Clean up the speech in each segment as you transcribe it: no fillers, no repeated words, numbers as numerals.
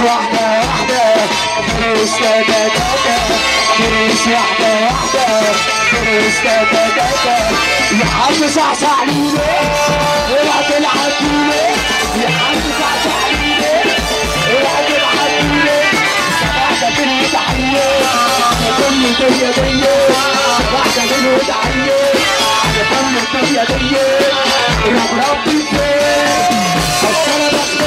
واحدة واحدة فلوس تاتا فلوس واحدة واحدة فلوس تاتا يا عم صحصح لينا اوعى تلعب بينا يا عم صحصح لينا اوعى تلعب بينا واحدة كده تحية كل الدنيا دي واحدة كده تحية كل الدنيا دي يا ربي فين بس انا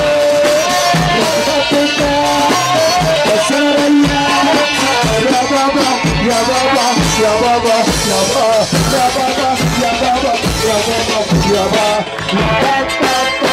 بخير بس انا ريان يا بابا يا بابا يا بابا يا بابا يا بابا يا بابا يا بابا يا بابا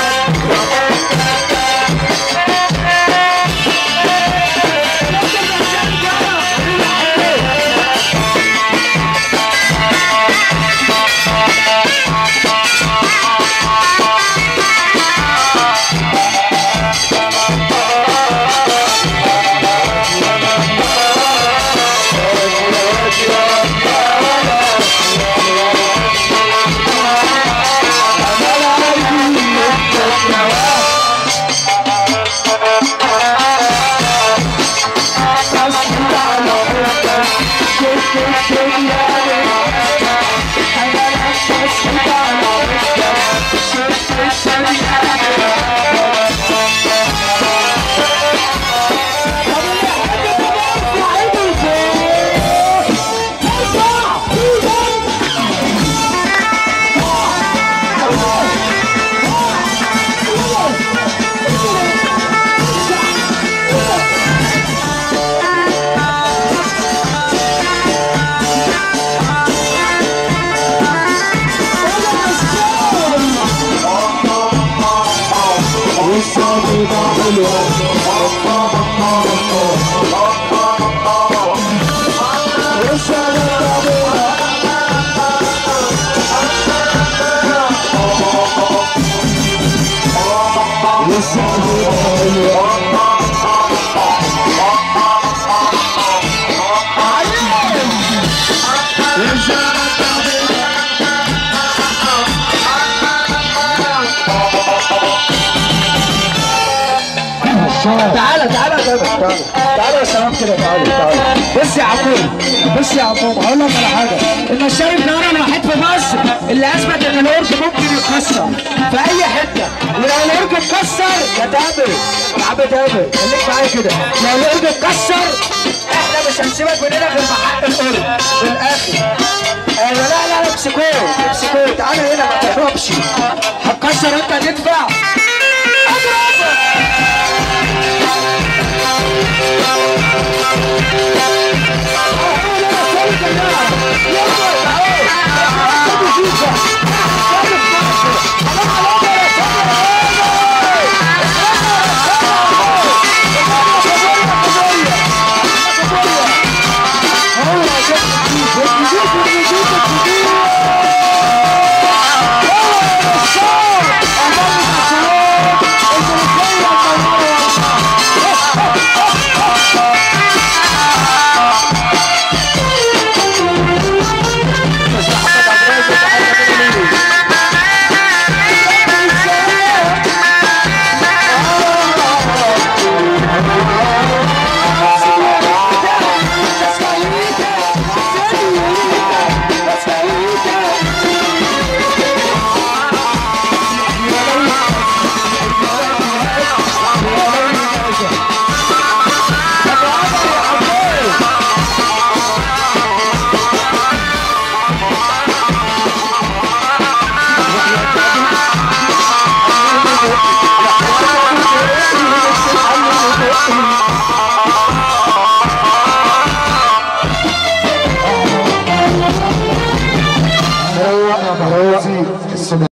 تعالى يا شباب كده تعالى بص يا عموم هقول لك على حاجه. المشاري النهارده الوحيد في مصر اللي اثبت ان الورك ممكن يتكسر في اي حته، ولو الورك اتكسر يا تامر يا عم تامر خليك معايا كده، لو الورك اتكسر احنا مش هنسيبك مننا غير بحق الورك في الاخر. لا امسكوه تعالى هنا ما تهربش، هتكسر انت هتدفع.